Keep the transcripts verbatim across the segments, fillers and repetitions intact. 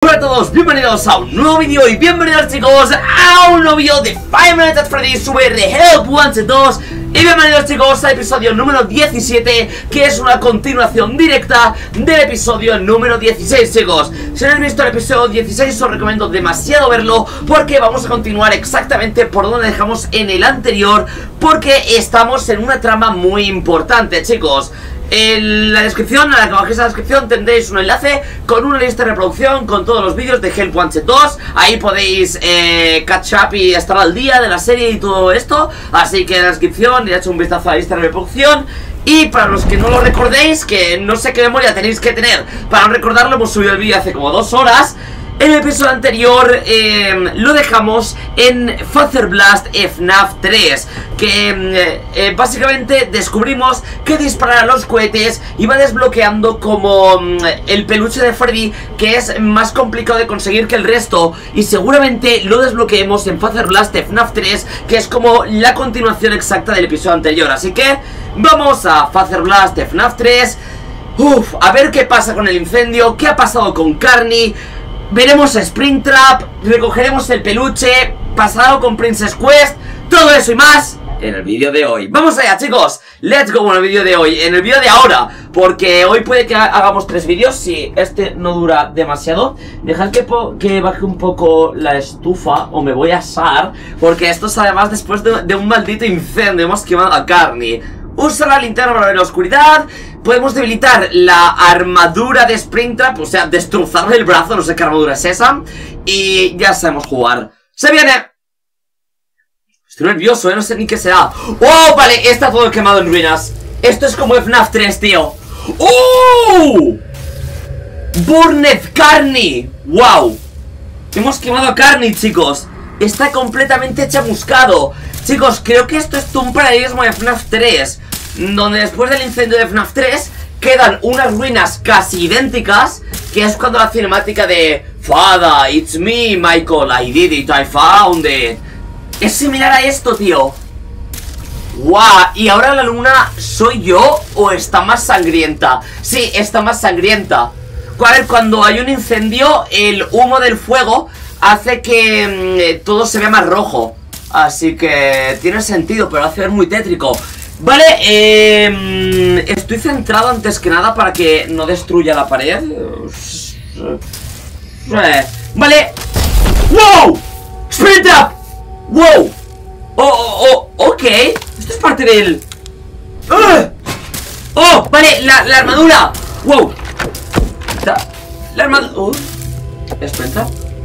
Hola a todos, bienvenidos a un nuevo vídeo y bienvenidos chicos a un nuevo vídeo de Five Nights at Freddy's V R Help Wanted dos. Y bienvenidos chicos al episodio número diecisiete, que es una continuación directa del episodio número dieciséis, chicos. Si no habéis visto el episodio dieciséis os recomiendo demasiado verlo, porque vamos a continuar exactamente por donde dejamos en el anterior, porque estamos en una trama muy importante, chicos. En la descripción, a la que bajéis a la descripción tendréis un enlace con una lista de reproducción con todos los vídeos de Help Wanted dos. Ahí podéis eh, catch up y estar al día de la serie y todo esto. Así que en la descripción le he hecho un vistazo a la lista de reproducción. Y para los que no lo recordéis, que no sé qué memoria tenéis que tener para no recordarlo, hemos subido el vídeo hace como dos horas. En el episodio anterior eh, lo dejamos en Father Blast F NAF tres, que eh, eh, básicamente descubrimos que disparar a los cohetes iba desbloqueando como mm, el peluche de Freddy, que es más complicado de conseguir que el resto, y seguramente lo desbloqueemos en Father Blast F NAF tres, que es como la continuación exacta del episodio anterior. Así que vamos a Father Blast F NAF tres. Uf, a ver qué pasa con el incendio, qué ha pasado con Carney. Veremos a Springtrap, recogeremos el peluche, pasado con Princess Quest, todo eso y más en el vídeo de hoy. Vamos allá chicos, let's go con el vídeo de hoy, en el vídeo de ahora, porque hoy puede que hagamos tres vídeos si este no dura demasiado. Dejad que, que baje un poco la estufa o me voy a asar, porque esto es además después de, de un maldito incendio. Hemos quemado a Carney. Usa la linterna para ver la oscuridad. Podemos debilitar la armadura de Springtrap, o sea, destrozarle el brazo, no sé qué armadura es esa. Y ya sabemos jugar. ¡Se viene! Estoy nervioso, ¿eh? No sé ni qué será. ¡Oh! Vale, está todo quemado en ruinas. Esto es como F NAF tres, tío. ¡Oh! Burned Carney. ¡Wow! Hemos quemado a Carney, chicos. Está completamente chamuscado. Chicos, creo que esto es un paralelismo de F NAF tres, donde después del incendio de F NAF tres quedan unas ruinas casi idénticas, que es cuando la cinemática de Father, it's me, Michael, I did it, I found it. Es similar a esto, tío. Guau, ¿y ahora la luna soy yo o está más sangrienta? Sí, está más sangrienta. A ver, cuando hay un incendio, el humo del fuego hace que mmm, todo se vea más rojo. Así que tiene sentido, pero hace ver muy tétrico. Vale, eh, estoy centrado antes que nada para que no destruya la pared. Vale. ¡Wow! ¡Springtrap! ¡Wow! Oh, oh, oh, ok. Esto es parte del... ¡Uh! ¡Oh! Vale, la, la armadura. ¡Wow! La, la armadura... Oh. ¿Springtrap?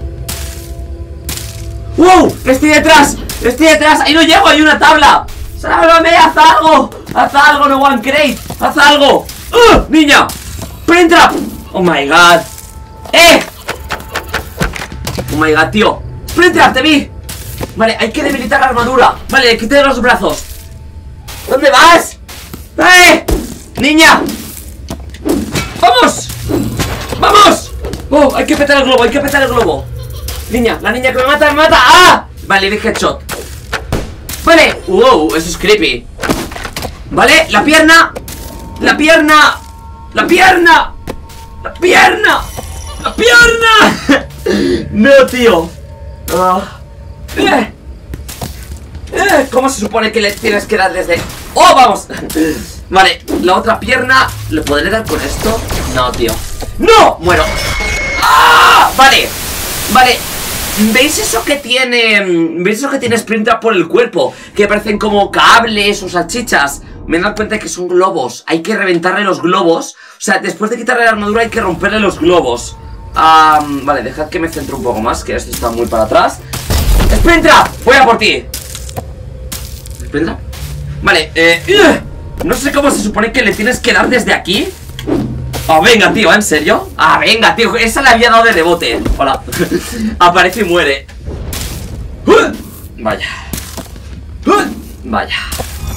¡Wow! ¡Estoy detrás! ¡Estoy detrás! ¡Ahí no llego! ¡Hay una tabla! ¡Sálvame! ¡Haz algo! ¡Haz algo! ¡No one crate! ¡Haz algo! ¡Uh! ¡Niña! ¡Springtrap! ¡Oh my god! ¡Eh! ¡Oh my god, tío! ¡Springtrap, te vi! Vale, hay que debilitar la armadura. Vale, le quité los brazos. ¿Dónde vas? ¡Eh! ¡Niña! ¡Vamos! ¡Vamos! ¡Oh! Hay que petar el globo, hay que petar el globo. Niña, la niña que me mata, me mata. ¡Ah! Vale, de headshot. Vale, wow, eso es creepy. Vale, la pierna. La pierna. La pierna. La pierna. La pierna. No, tío. uh. eh. Eh. ¿Cómo se supone que le tienes que dar desde...? ¡Oh, vamos! Vale, la otra pierna. ¿Le podré dar con esto? No, tío. ¡No! Muero. ¡Ah! Vale. Vale. ¿Veis eso que tiene? ¿Veis eso que tiene Springtrap por el cuerpo? Que parecen como cables o salchichas. Me he dado cuenta de que son globos. Hay que reventarle los globos. O sea, después de quitarle la armadura hay que romperle los globos. um, Vale, dejad que me centre un poco más, que esto está muy para atrás. ¡Springtrap! Voy a por ti. ¿Springtrap? Vale, eh no sé cómo se supone que le tienes que dar desde aquí. Oh, venga, tío, ¿en serio? Ah, venga, tío, esa le había dado de rebote. Hola. Aparece y muere. Vaya. Vaya.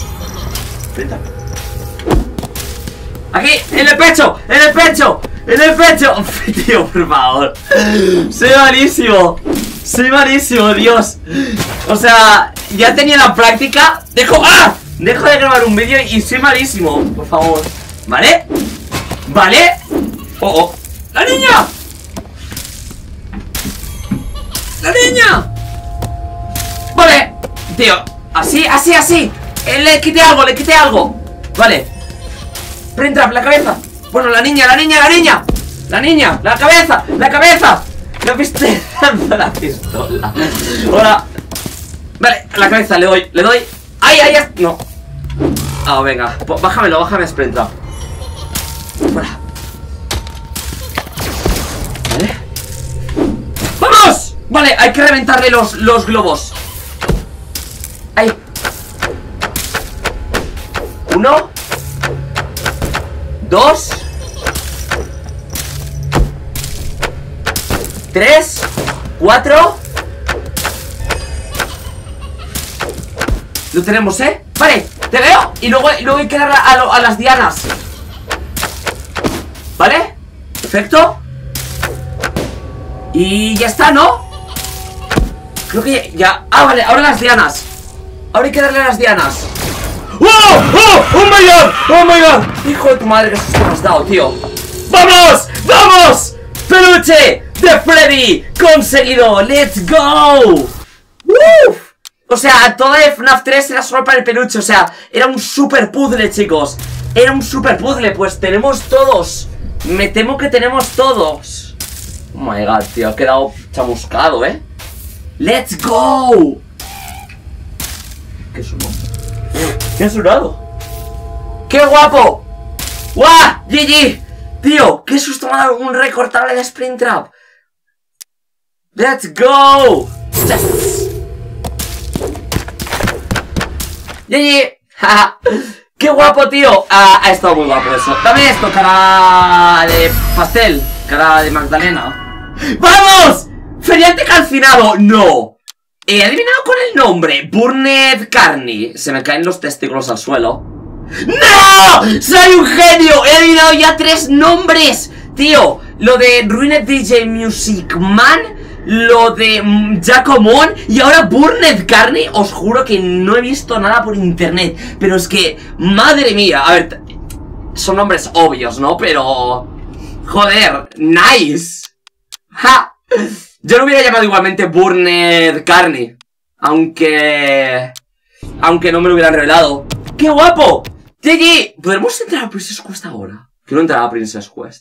Aquí, en el pecho, en el pecho, en el pecho. Tío, por favor. Soy malísimo. Soy malísimo, Dios. O sea, ya tenía la práctica. Dejo, ¡ah! Dejo de grabar un vídeo y soy malísimo. Por favor. ¿Vale? ¿Vale? Oh, oh. ¡La niña! ¡La niña! Vale, tío. Así, así, así. Eh, le quité algo, le quité algo. Vale. Springtrap, la cabeza. Bueno, la niña, la niña, la niña. La niña, la cabeza, la cabeza. La pistola, la pistola. Hola. Vale, la cabeza, le doy, le doy. ¡Ay, ay, ay! No. Ah, venga, bájamelo, bájame Springtrap. Fuera. Vale. ¡Vamos! Vale, hay que reventarle los, los globos. Ahí. Uno. Dos. Tres. Cuatro. Lo tenemos, ¿eh? Vale, te veo. Y luego, y luego hay que dar a, a, a las dianas. ¿Vale? Perfecto. Y ya está, ¿no? Creo que ya, ya... Ah, vale, ahora las dianas. Ahora hay que darle a las dianas. ¡Oh! ¡Oh! ¡Oh my god! ¡Oh my god! Hijo de tu madre, que susto me has dado, tío. ¡Vamos! ¡Vamos! ¡Peluche de Freddy! ¡Conseguido! ¡Let's go! ¡Uf! O sea, toda de F NAF tres era solo para el peluche. O sea, era un super puzzle, chicos. Era un super puzzle. Pues tenemos todos. Me temo que tenemos todos. Oh my god, tío, ha quedado chamuscado, ¿eh? ¡Let's go! ¿Qué sonó? ¿Qué ha sonado? ¡Qué guapo! ¡Guau! ¡G G! Tío, qué susto me ha dado un recortable de Springtrap. ¡Let's go! Yes. ¡G G! ¡Ja! ¡Qué guapo, tío! Ah, ha estado muy guapo eso. Dame esto, cara de pastel. Cara de Magdalena. ¡Vamos! ¡Feriante calcinado! ¡No! He adivinado con el nombre. Burned Carney. Se me caen los testículos al suelo. ¡No! ¡Soy un genio! He adivinado ya tres nombres. Tío, lo de Ruined D J Music Man, lo de mm, Jacomon y ahora Burned Carney. Os juro que no he visto nada por internet. Pero es que, madre mía. A ver, son nombres obvios, ¿no? Pero... joder, nice. ¡Ja! Yo lo hubiera llamado igualmente Burned Carney. Aunque... Aunque no me lo hubieran revelado. ¡Qué guapo! G G, ¿podremos entrar a Princess Quest ahora? Quiero entrar a Princess Quest.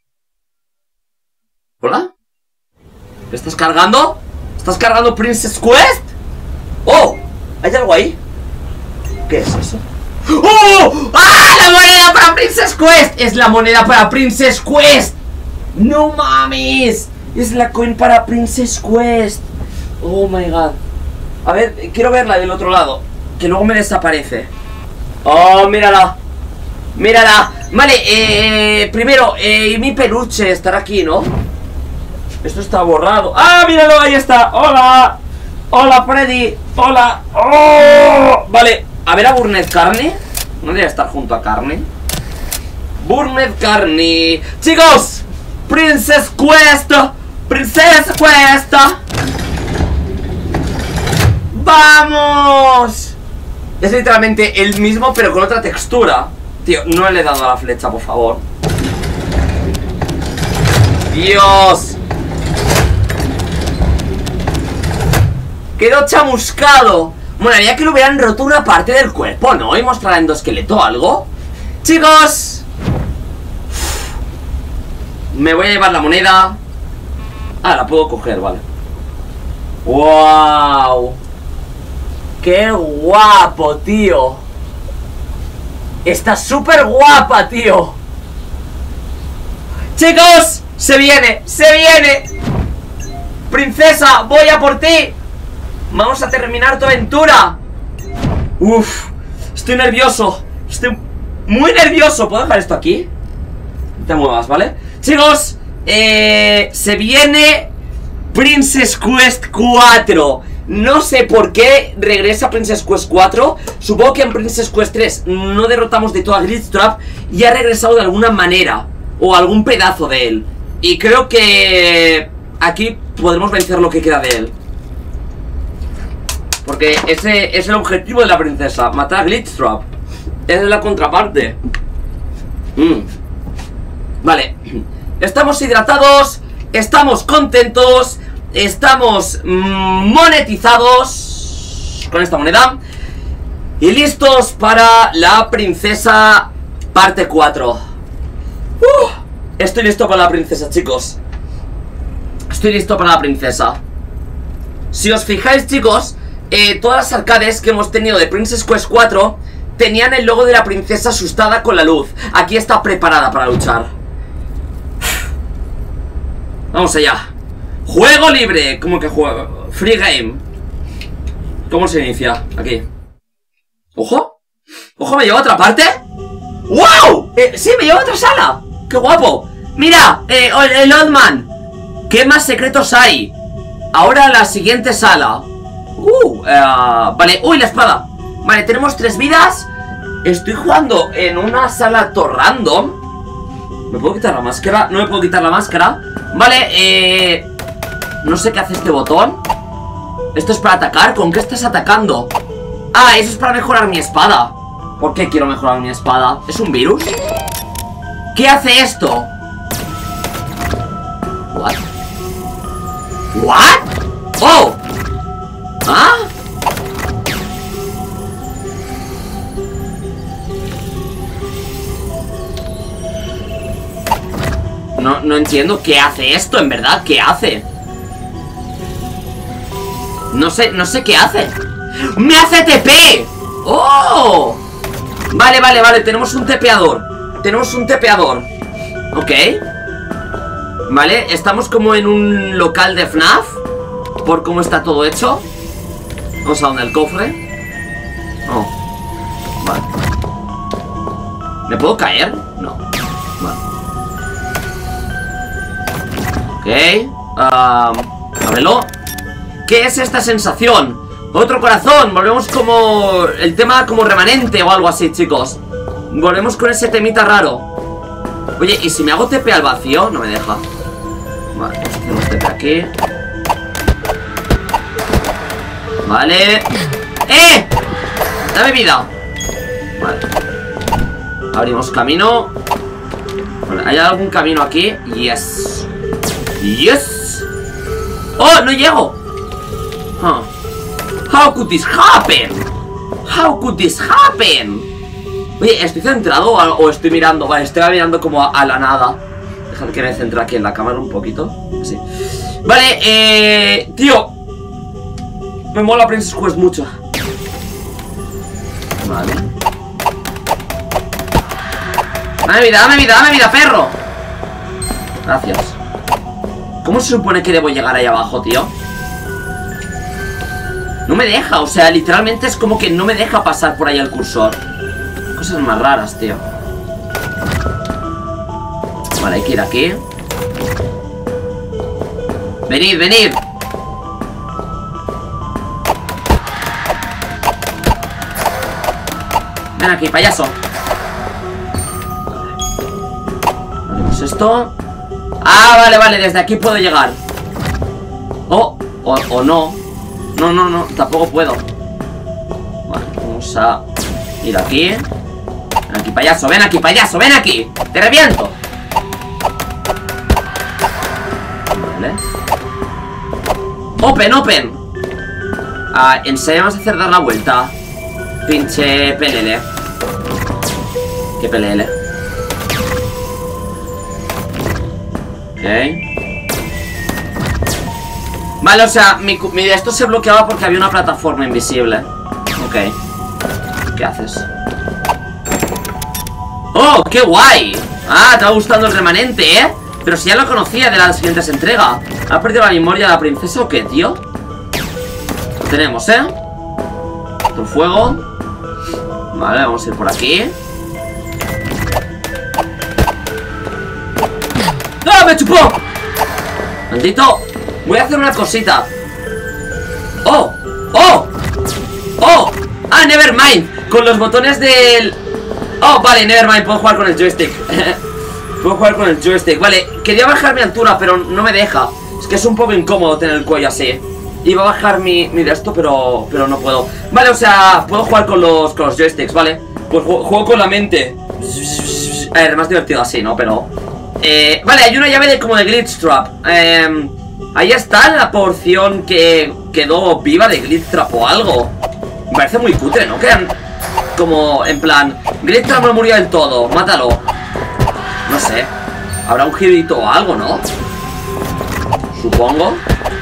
¿Hola? ¿Qué estás cargando? ¿Estás cargando Princess Quest? ¡Oh! ¿Hay algo ahí? ¿Qué es eso? ¡Oh! ¡Ah! ¡La moneda para Princess Quest! ¡Es la moneda para Princess Quest! ¡No mames! Es la coin para Princess Quest. Oh my god. A ver, quiero verla del otro lado, que luego me desaparece. Oh, mírala. Mírala. Vale, eh, primero, eh, mi peluche estará aquí, ¿no? Esto está borrado. ¡Ah, míralo! Ahí está. ¡Hola! ¡Hola, Freddy! ¡Hola! ¡Oh! Vale, a ver a Burned Carney. No debe estar junto a Carney. Burned Carney. ¡Chicos! Princess Quest. Princess Quest. ¡Vamos! Es literalmente el mismo pero con otra textura. Tío, no le he dado a la flecha, por favor. ¡Dios! Quedó chamuscado. Bueno, haría que le hubieran roto una parte del cuerpo, ¿no? Y mostrará endoesqueleto o algo. Chicos, me voy a llevar la moneda. Ah, la puedo coger, vale. ¡Wow! ¡Qué guapo, tío! Está súper guapa, tío. Chicos, se viene, se viene. Princesa, voy a por ti. Vamos a terminar tu aventura. Uf, estoy nervioso. Estoy muy nervioso. ¿Puedo dejar esto aquí? No te muevas, ¿vale? Chicos, eh, se viene Princess Quest cuatro. No sé por qué regresa Princess Quest cuatro. Supongo que en Princess Quest tres no derrotamos de todo a Glitchtrap y ha regresado de alguna manera, o algún pedazo de él. Y creo que aquí podremos vencer lo que queda de él, porque ese es el objetivo de la princesa, matar a Glitchtrap. Es la contraparte. mm. Vale, estamos hidratados, estamos contentos. estamos monetizados con esta moneda y listos para la princesa parte cuatro. uh, Estoy listo para la princesa, chicos. Estoy listo para la princesa. Si os fijáis, chicos, eh, todas las arcades que hemos tenido de Princess Quest cuatro tenían el logo de la princesa asustada con la luz. Aquí está preparada para luchar. Vamos allá. Juego libre. ¿Cómo que juego? Free game. ¿Cómo se inicia? Aquí. ¡Ojo! ¡Ojo! ¿Me lleva a otra parte? ¡Wow! Eh, sí, me lleva a otra sala. ¡Qué guapo! Mira, eh, el Oldman. ¿Qué más secretos hay? Ahora la siguiente sala. Uh, uh, vale, uy, la espada. Vale, tenemos tres vidas. Estoy jugando en una sala todo random. ¿Me puedo quitar la máscara? No me puedo quitar la máscara. Vale, eh... no sé qué hace este botón. Esto es para atacar. ¿Con qué estás atacando? Ah, eso es para mejorar mi espada. ¿Por qué quiero mejorar mi espada? ¿Es un virus? ¿Qué hace esto? What? What? Oh. ¿Ah? No, no entiendo qué hace esto, en verdad. ¿Qué hace? No sé, no sé qué hace. ¡Me hace T P! ¡Oh! Vale, vale, vale, tenemos un tepeador. Tenemos un tepeador. Ok. Vale, estamos como en un local de F N A F. Por cómo está todo hecho. Vamos a donde el cofre. Oh. Vale. ¿Me puedo caer? No. Vale. Ok. Um, ábrelo. ¿Qué es esta sensación? Otro corazón. Volvemos como... el tema como remanente o algo así, chicos. Volvemos con ese temita raro. Oye, ¿y si me hago T P al vacío? No me deja. Vale, hacemos T P aquí. Vale. ¡Eh! Dame vida. Vale. Abrimos camino. Vale, ¿hay algún camino aquí? Yes. Yes. ¡Oh! ¡No llego! Huh. How could this happen? How could this happen? Oye, ¿estoy centrado o estoy mirando? Vale, estoy mirando como a, a la nada. Dejad que me centre aquí en la cámara un poquito. Así. Vale, eh... tío, me mola Princess Quest mucho. Vale. Dame vida, dame vida, dame vida, perro. Gracias. ¿Cómo se supone que debo llegar ahí abajo, tío? No me deja, o sea, literalmente es como que no me deja pasar por ahí el cursor. Cosas más raras, tío. Vale, hay que ir aquí. Venid, venid. Ven aquí, payaso. Vale, pues esto. Ah, vale, vale, desde aquí puedo llegar. Oh, o, o no. No, no, no, tampoco puedo. Vale, vamos a ir aquí. Ven aquí, payaso, ven aquí, payaso, ven aquí. Te reviento. Vale. Open, open. Ah, ¿en serio vamos a hacer dar la vuelta? Pinche P L L. ¿Qué P L L? Ok. Vale, o sea, mi, mi esto se bloqueaba porque había una plataforma invisible. Ok. ¿Qué haces? ¡Oh, qué guay! Ah, te va gustando el remanente, ¿eh? Pero si ya lo conocía de las siguientes entregas. ¿Ha perdido la memoria de la princesa o qué, tío? Lo tenemos, ¿eh? Otro fuego. Vale, vamos a ir por aquí. ¡Ah, me chupó! Maldito. Voy a hacer una cosita. ¡Oh! ¡Oh! ¡Oh! ¡Ah, nevermind! Con los botones del... Oh, vale, nevermind, puedo jugar con el joystick. Puedo jugar con el joystick. Vale, quería bajar mi altura, pero no me deja. Es que es un poco incómodo tener el cuello así. Iba a bajar mi, mi de esto, pero pero no puedo. Vale, o sea, puedo jugar con los, con los joysticks, ¿vale? Pues juego, juego con la mente. A ver, más divertido así, ¿no? Pero... Eh, vale, hay una llave de como de glitch trap. Eh... Ahí está la porción que quedó viva de Glitch Trap o algo. Me parece muy cutre, ¿no? Quedan como, en plan, Glitch Trap no murió del todo, mátalo. No sé. Habrá un girito o algo, ¿no? Supongo.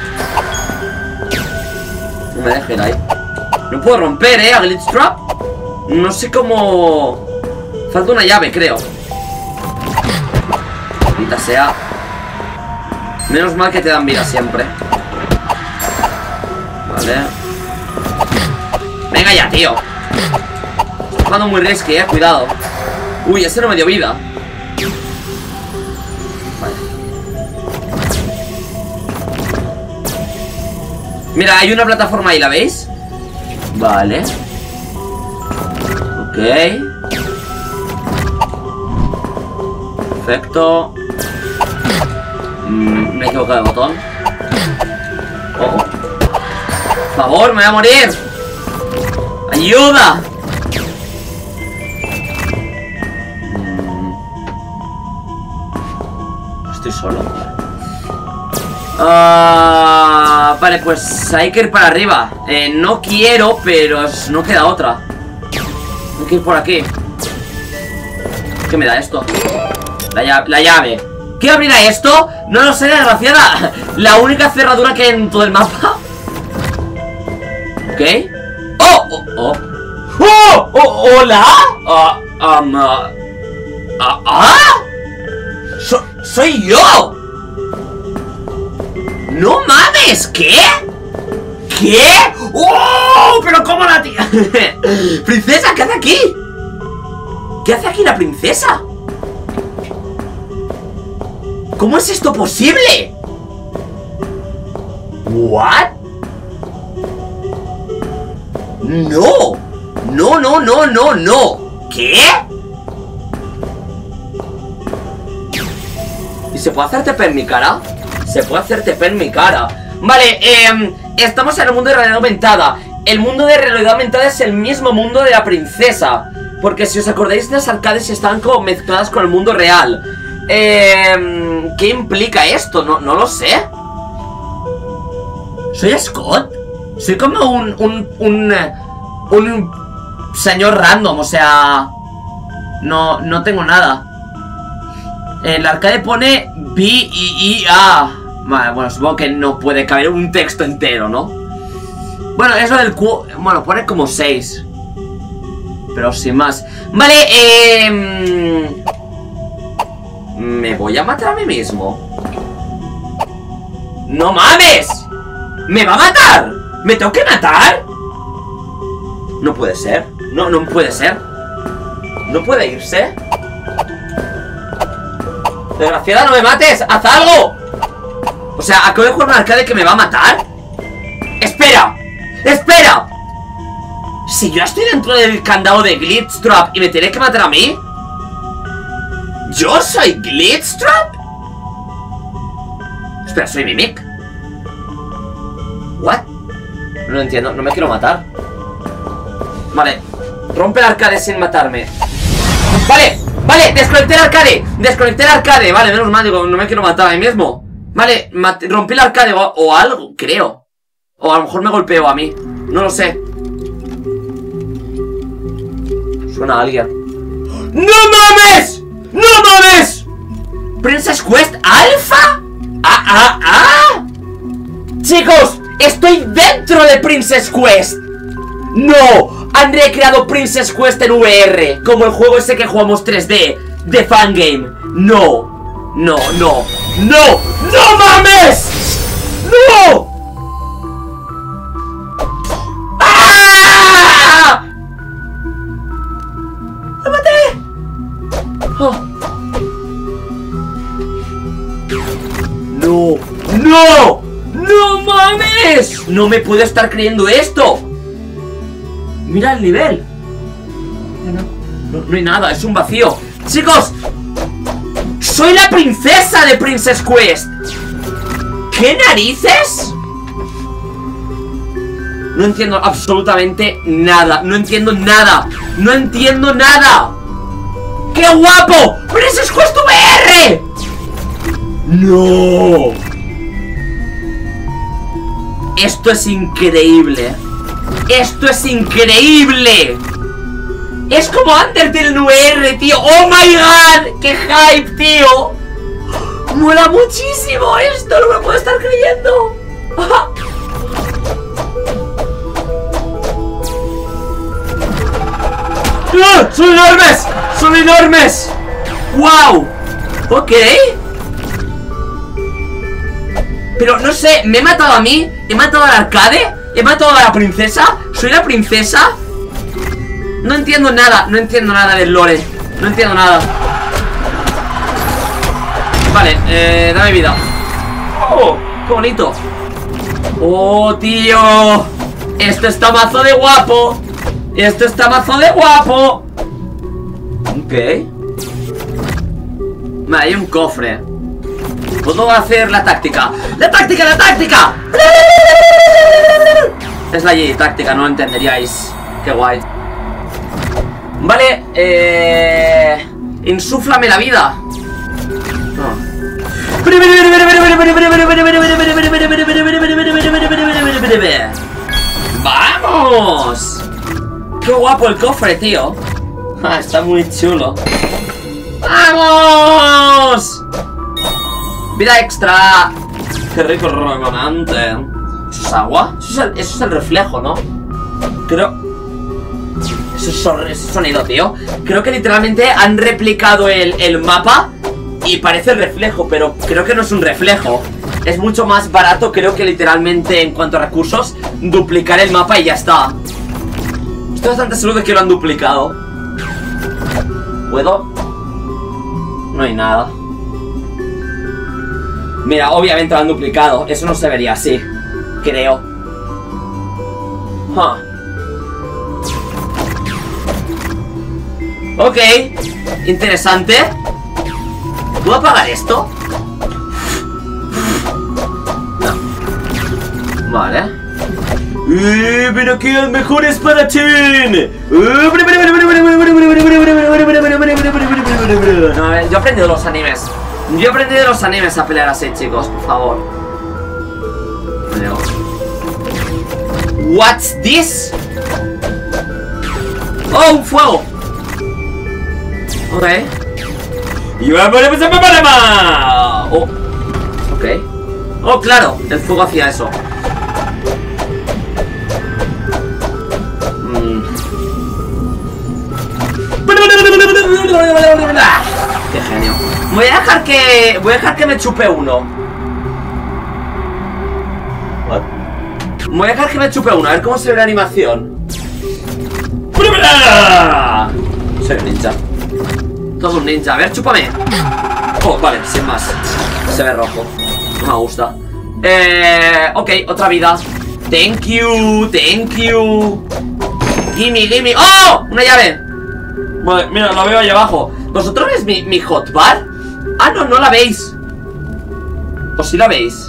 No me dejes ahí. No puedo romper, ¿eh? A Glitch Trap. No sé cómo... Falta una llave, creo. Maldita sea. Menos mal que te dan vida siempre. Vale. Venga ya, tío. Estoy jugando muy risky, eh. Cuidado. Uy, ese no me dio vida. Vale. Mira, hay una plataforma ahí, ¿la veis? Vale. Ok. Perfecto. Mm, me he equivocado de botón. Oh, oh. Por favor, me voy a morir. ¡Ayuda! Mm. Estoy solo. Uh, vale, pues hay que ir para arriba. eh, No quiero, pero no queda otra. Hay que ir por aquí. ¿Qué me da esto? La llave, la llave. ¿Qué abrirá esto? No lo sé, desgraciada. La única cerradura que hay en todo el mapa. Ok. ¡Oh! ¡Oh! ¡Oh! ¡Oh! oh ¡Hola! Ah, um, uh, ah, ah. So, ¡Soy yo! ¡No mames! ¿Qué? ¿Qué? ¡Oh! ¡Pero cómo la tía! ¡Princesa! ¿Qué hace aquí? ¿Qué hace aquí la princesa? ¿Cómo es esto posible? ¿What? No. No, no, no, no, no. ¿Qué? ¿Y se puede hacer T P en mi cara? Se puede hacer T P en mi cara. Vale, eh, estamos en el mundo de realidad aumentada. El mundo de realidad aumentada es el mismo mundo de la princesa. Porque si os acordáis, las arcades estaban como mezcladas con el mundo real. Eh, ¿Qué implica esto? No, no lo sé. ¿Soy Scott? Soy como un... Un... Un... Un señor random, o sea... No, no tengo nada. El arcade pone B I I A. Vale, bueno, supongo que no puede caber un texto entero, ¿no? Bueno, eso del cu... Bueno, pone como seis. Pero sin más. Vale, eh... ¿me voy a matar a mí mismo? ¡No mames! ¿Me va a matar? ¿Me tengo que matar? No puede ser. No, no puede ser. No puede irse. Desgraciada, no me mates. ¡Haz algo! O sea, acabo de jugar un arcade que me va a matar. ¡Espera! ¡Espera! Si yo estoy dentro del candado de Glitch Trap y me tiene que matar a mí, ¿yo soy Glitch Trap? Espera, soy Mimic. ¿What? No lo entiendo, no me quiero matar. Vale, rompe el arcade sin matarme. Vale, vale, desconecté el arcade. Desconecté el arcade, vale, menos mal, digo, no me quiero matar a mí mismo. Vale, rompí el arcade o, o algo, creo. O a lo mejor me golpeo a mí, no lo sé. Suena a alguien. ¡No mames! ¡No mames! ¿Princess Quest Alpha? ¡Ah, ah, ah! Chicos, estoy dentro de Princess Quest. ¡No! Han recreado Princess Quest en V R, como el juego ese que jugamos tres D de Fangame. ¡No! ¡No, no! ¡No! ¡No mames! ¡No! ¡Ah! ¡Lo maté! Oh. ¡No! ¡No! ¡No mames! No me puedo estar creyendo esto. Mira el nivel. No, no, no hay nada, es un vacío. Chicos, soy la princesa de Princess Quest. ¿Qué narices? No entiendo absolutamente nada. No entiendo nada. No entiendo nada. ¡Qué guapo! ¡Princess Quest V R! ¡No! Esto es increíble. Esto es increíble. Es como Undertale en V R, tío. ¡Oh my god! ¡Qué hype, tío! ¡Mola muchísimo esto! ¡No me lo puedo estar creyendo! ¡Ah! ¡Son enormes! ¡Son enormes! ¡Wow! Ok. Pero no sé, ¿me he matado a mí? ¿He matado al arcade? ¿He matado a la princesa? ¿Soy la princesa? No entiendo nada, no entiendo nada del lore. No entiendo nada. Vale, eh, dame vida. Oh, qué bonito. Oh, tío. Esto está mazo de guapo. Esto está mazo de guapo. Ok. Vale, hay un cofre. Puedo hacer la táctica. ¡La táctica, la táctica! Es la G táctica, no lo entenderíais. Qué guay. Vale, eh... insúflame la vida. No. ¡Vamos! ¡Qué guapo el cofre, tío! Ah, está muy chulo. ¡Vamos! Vida extra. Qué rico regonante. ¿Eso es agua? Eso es el, eso es el reflejo, ¿no? Creo... Eso es son, ese sonido, tío. Creo que literalmente han replicado el, el mapa y parece el reflejo, pero creo que no es un reflejo. Es mucho más barato, creo que literalmente en cuanto a recursos, duplicar el mapa y ya está. Estoy bastante seguro de que lo han duplicado. ¿Puedo? No hay nada. Mira, obviamente lo han duplicado. Eso no se vería así, creo. Huh. Ok, interesante. ¿Puedo apagar esto? No. Vale. ¡Eh, pero qué el mejor espadachín! No, a ver, yo he aprendido los animes. Yo he aprendido de los animes a pelear así, chicos, por favor. What's this? Oh, un fuego. Ok. Y vamos a pasar para Oh. Ok. Oh, claro, el fuego hacía eso. Mm. Qué genio. Voy a dejar que... Voy a dejar que me chupe uno. What? Voy a dejar que me chupe uno, a ver cómo se ve la animación. Soy un ninja. Todo un ninja, a ver, chúpame. Oh, vale, sin más. Se ve rojo, no me gusta. Eh, ok, otra vida. Thank you, thank you. Gimme, gimme. ¡Oh! Una llave. Vale, mira, la veo ahí abajo. ¿Vosotros veis mi, mi hotbar? Ah, no, no la veis. ¿O sí la veis?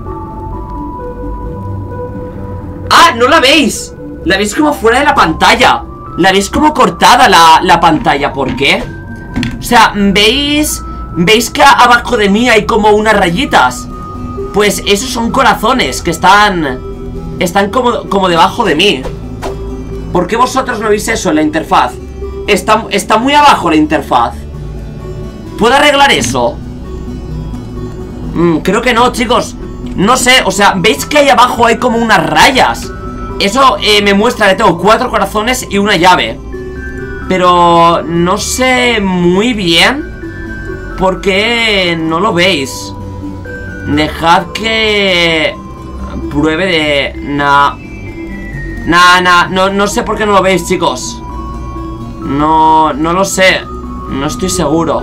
Ah, no la veis. La veis como fuera de la pantalla. La veis como cortada la, la pantalla. ¿Por qué? O sea, ¿veis? ¿Veis que abajo de mí hay como unas rayitas? Pues esos son corazones que están... Están como, como debajo de mí. ¿Por qué vosotros no veis eso en la interfaz? Está, está muy abajo la interfaz. ¿Puedo arreglar eso? Mm, creo que no, chicos. No sé, o sea, ¿veis que ahí abajo hay como unas rayas? Eso eh, me muestra que tengo cuatro corazones y una llave. Pero no sé muy bien por qué no lo veis. Dejad que pruebe de... Nah. Nah, nah, no, no sé por qué no lo veis, chicos. No, no lo sé. No estoy seguro.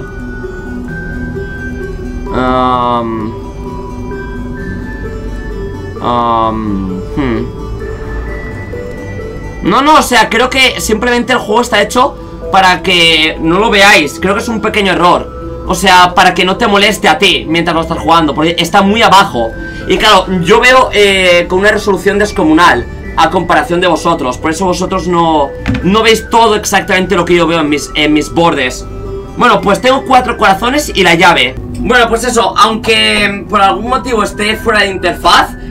Um, um, hmm. No, no, o sea, creo que simplemente el juego está hecho para que no lo veáis. Creo que es un pequeño error. O sea, para que no te moleste a ti mientras lo estás jugando, porque está muy abajo. Y claro, yo veo eh, con una resolución descomunal a comparación de vosotros. Por eso vosotros no, no veis todo exactamente lo que yo veo en mis, en mis bordes. Bueno, pues tengo cuatro corazones y la llave. Bueno, pues eso, aunque por algún motivo esté fuera de interfaz,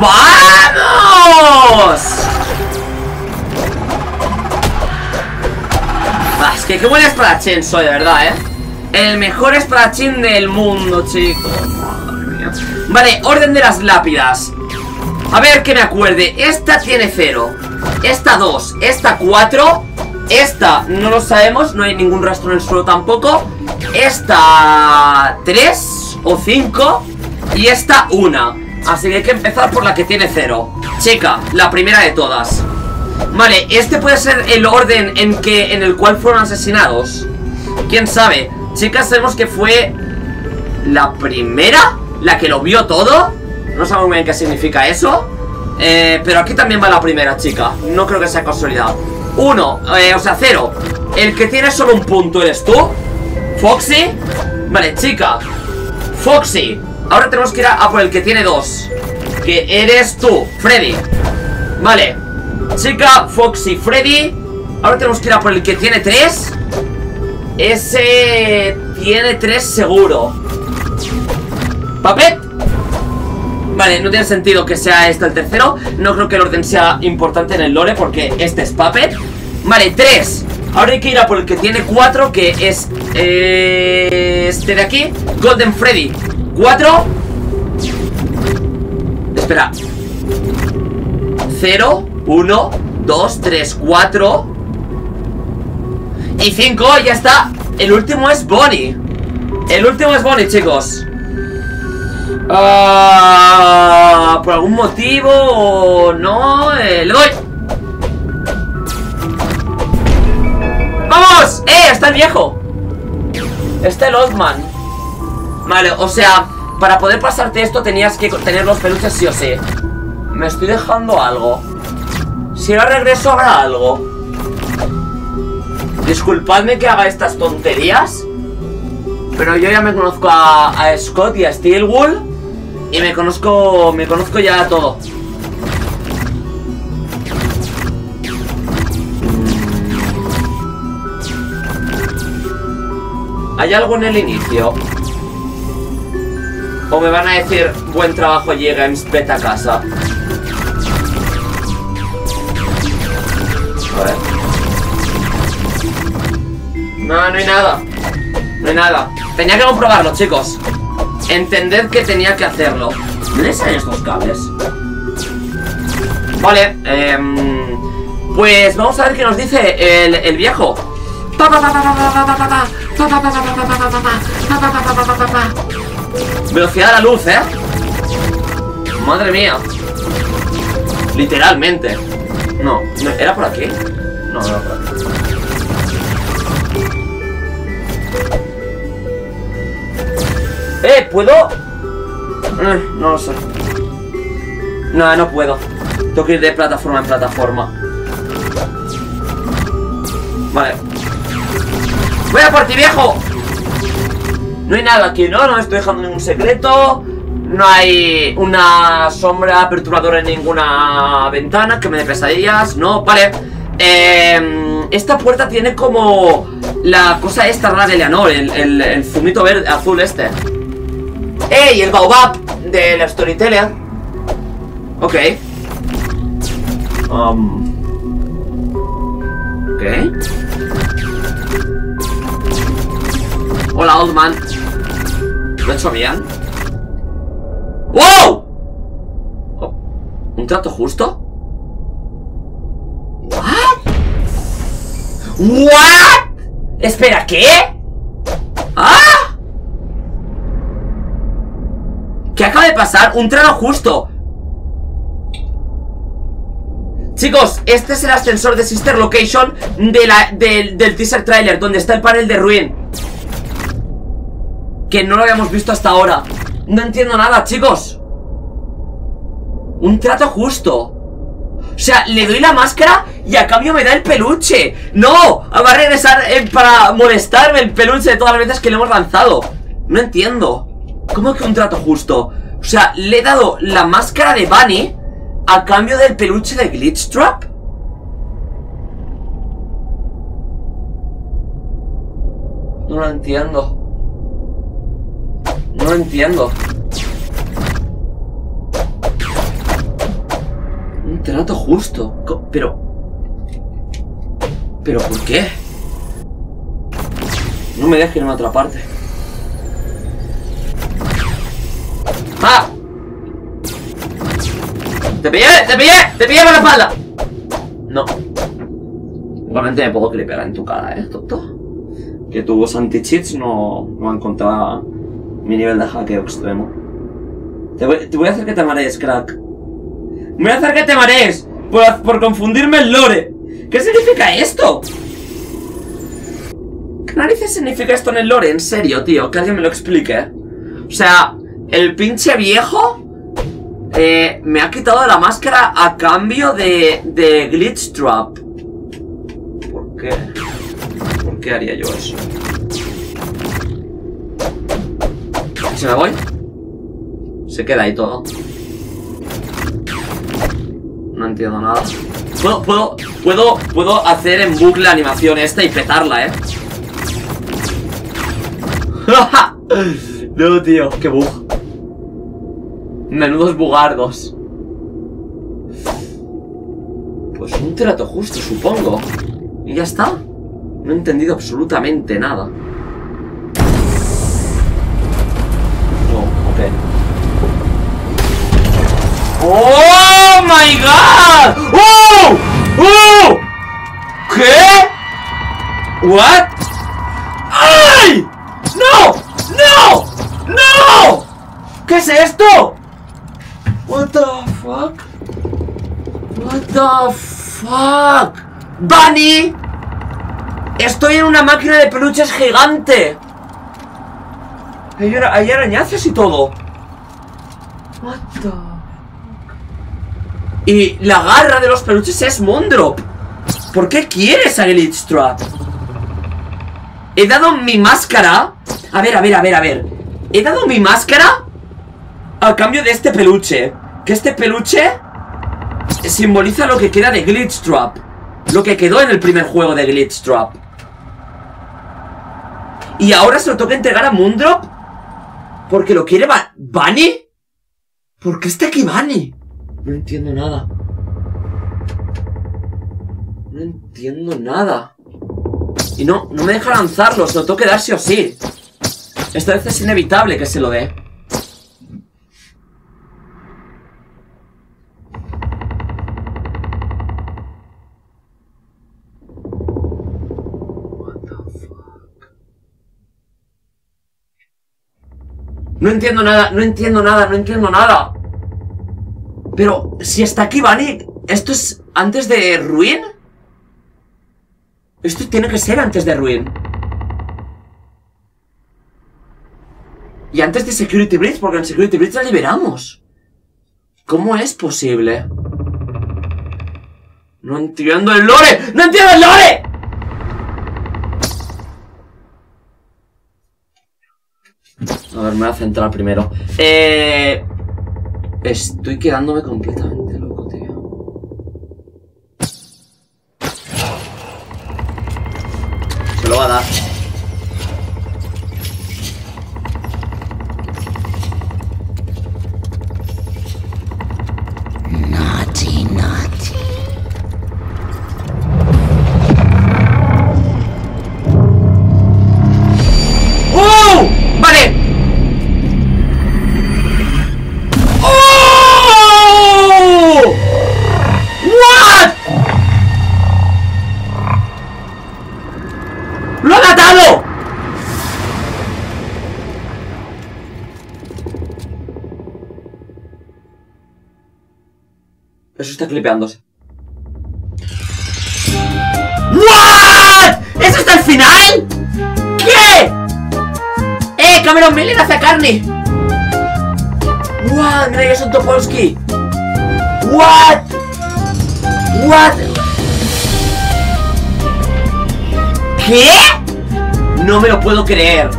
¡Vamos! Ah, es que qué buen espadachín soy, de verdad, ¿eh? El mejor espadachín del mundo, chicos. Madre mía. Vale, orden de las lápidas. A ver que me acuerde. Esta tiene cero. Esta dos. Esta cuatro. Esta no lo sabemos. No hay ningún rastro en el suelo tampoco. Esta tres o cinco. Y esta una. Así que hay que empezar por la que tiene cero. Chica, la primera de todas. Vale, este puede ser el orden en que en el cual fueron asesinados. ¿Quién sabe? Chicas, sabemos que fue la primera, la que lo vio todo. No sabemos muy bien qué significa eso, eh, pero aquí también va la primera, chica. No creo que sea casualidad. Uno, eh, o sea, cero. El que tiene solo un punto eres tú, Foxy. Vale, chica, Foxy. Ahora tenemos que ir a, a por el que tiene dos, que eres tú, Freddy. Vale, chica, Foxy, Freddy. Ahora tenemos que ir a por el que tiene tres. Ese tiene tres seguro. ¿Papet? Vale, no tiene sentido que sea este el tercero. No creo que el orden sea importante en el lore, porque este es Puppet. Vale, tres. Ahora hay que ir a por el que tiene cuatro, que es eh, este de aquí, Golden Freddy. Cuatro. Espera. Cero, uno, dos, tres, cuatro y cinco, ya está. El último es Bonnie. El último es Bonnie, chicos. Uh, por algún motivo o no, eh, le doy. ¡Vamos! ¡Eh! Está el viejo. Está el Old Man. Vale, o sea, para poder pasarte esto tenías que tener los peluches sí o sí. Me estoy dejando algo. Si ahora regreso habrá algo. Disculpadme que haga estas tonterías, pero yo ya me conozco a, a Scott y a Steelwool. Y me conozco, me conozco ya todo. ¿Hay algo en el inicio? ¿O me van a decir buen trabajo, James, vete a casa? A ver. No, no hay nada. No hay nada. Tenía que comprobarlo, chicos. Entended que tenía que hacerlo. ¿Dónde salen estos cables? Vale, eh, pues vamos a ver qué nos dice el, el viejo. Velocidad de la luz, ¿eh? Madre mía. Literalmente. No, ¿era por aquí? No, no era por aquí. Eh, ¿puedo? Eh, no lo sé. No, no puedo. Tengo que ir de plataforma en plataforma. Vale. ¡Voy a por ti, viejo! No hay nada aquí, ¿no? No me estoy dejando ningún secreto. No hay una sombra perturbadora en ninguna ventana que me dé pesadillas. No, vale. Eh, esta puerta tiene como la cosa esta rara de Eleanor, el, el, el zumito verde, azul este. ¡Ey! El baobab de la Storyteller. Ok. Um. Ok. Hola, old man. ¿Lo he hecho bien? ¡Wow! Oh, ¿un trato justo? ¿What? ¿What? Espera, ¿qué? ¿Ah? ¿Qué acaba de pasar? Un trato justo. Chicos, este es el ascensor de Sister Location de la, de, del teaser trailer, donde está el panel de Ruin, que no lo habíamos visto hasta ahora. No entiendo nada, chicos. Un trato justo. O sea, le doy la máscara y a cambio me da el peluche. ¡No! Va a regresar eh, para molestarme el peluche de todas las veces que le hemos lanzado. No entiendo. ¿Cómo que un trato justo? O sea, le he dado la máscara de Bunny a cambio del peluche de Glitchtrap. No lo entiendo. No lo entiendo. Un trato justo. Pero... ¿Pero por qué? No me dejes irme a otra parte. ¡Ah! ¡Te pillé! ¡Te pillé! ¡Te pillé por la espalda! No. Igualmente me puedo clipear en tu cara, ¿eh, tonto? Que tus anti-cheats no, no han encontrado mi nivel de hackeo extremo. Te voy, te voy a hacer que te marees, crack. Me voy a hacer que te marees por, por confundirme el lore. ¿Qué significa esto? ¿Qué narices significa esto en el lore? En serio, tío, que alguien me lo explique. O sea, el pinche viejo eh, me ha quitado la máscara a cambio de, de Glitch Trap. ¿Por qué? ¿Por qué haría yo eso? ¿Y si me voy? Se queda ahí todo. No entiendo nada. Puedo, puedo, puedo, puedo hacer en bucle la animación esta y petarla, ¿eh? No, tío, qué bug. Menudos bugardos. Pues un trato justo, supongo. Y ya está. No he entendido absolutamente nada. Oh, ok. ¡Oh, my God! ¡Oh! ¡Oh! ¿Qué? ¿What? ¡Ay! ¡No! ¡No! ¡No! ¿Qué es esto? What the fuck? What the fuck? ¡Bunny! Estoy en una máquina de peluches gigante. Hay, hay arañazos y todo. What the fuck? Y la garra de los peluches es Moondrop. ¿Por qué quieres a Glitch Trap? He dado mi máscara. A ver, a ver, a ver, a ver. He dado mi máscara a cambio de este peluche. Que este peluche simboliza lo que queda de Glitch Trap. Lo que quedó en el primer juego de Glitch Trap. Y ahora se lo toca entregar a Moondrop porque lo quiere ba Bunny. ¿Por qué está aquí Bunny? No entiendo nada. No entiendo nada. Y no, no me deja lanzarlos. Lo tengo que dar sí o sí. Esta vez es inevitable que se lo dé. No entiendo nada, no entiendo nada, no entiendo nada. Pero, si está aquí Bunny, ¿esto es antes de Ruin? Esto tiene que ser antes de Ruin. Y antes de Security Breach, porque en Security Breach la liberamos. ¿Cómo es posible? No entiendo el lore. ¡No entiendo el lore! A ver, me voy a centrar primero. Eh... Estoy quedándome completamente loco, tío. Se lo va a dar. Naughty, naughty. ¡Oh! ¡Vale! Eso está clipeándose. ¿What? ¿Eso está al final? ¿Qué? ¡Eh! Cameron Millen hace carne. What? Mira, es un Topolsky. What? What? ¿Qué? No me lo puedo creer.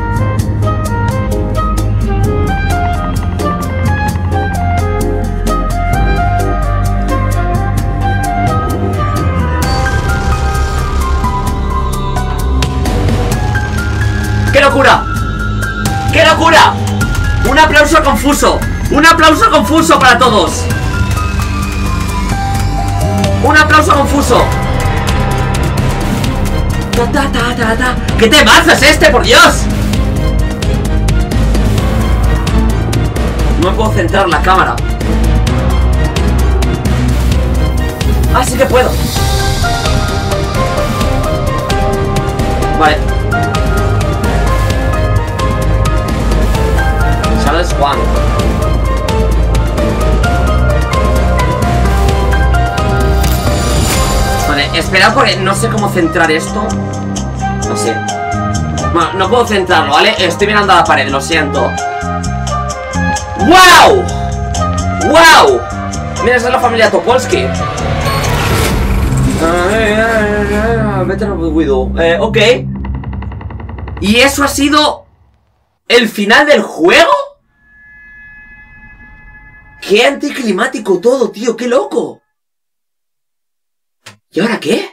¡Qué locura! ¡Qué locura! Un aplauso confuso. Un aplauso confuso para todos. Un aplauso confuso. Ta, ta, ta, ta, ta. ¿Qué temazo es este, por Dios? No me puedo centrar la cámara. Ah, sí que puedo. Vale. Charles Juan. Vale, esperad porque no sé cómo centrar esto. No sé. Bueno, no puedo centrarlo, ¿vale? Estoy mirando a la pared, lo siento. ¡Wow! ¡Wow! Mira, esa es la familia Topolsky. Better Widow. Eh, ok. ¿Y eso ha sido el final del juego? ¡Qué anticlimático todo, tío! ¡Qué loco! ¿Y ahora qué?